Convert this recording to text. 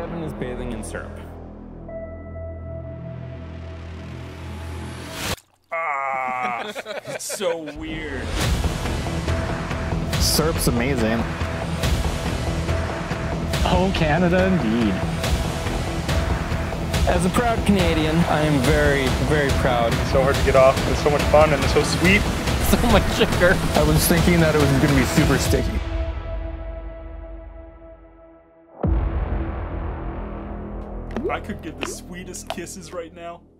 Bevin is bathing in syrup. Ah, it's so weird. Syrup's amazing. Oh, Canada indeed. As a proud Canadian, I am very, very proud. It's so hard to get off. It's so much fun and it's so sweet. So much sugar. I was thinking that it was going to be super sticky. I could give the sweetest kisses right now.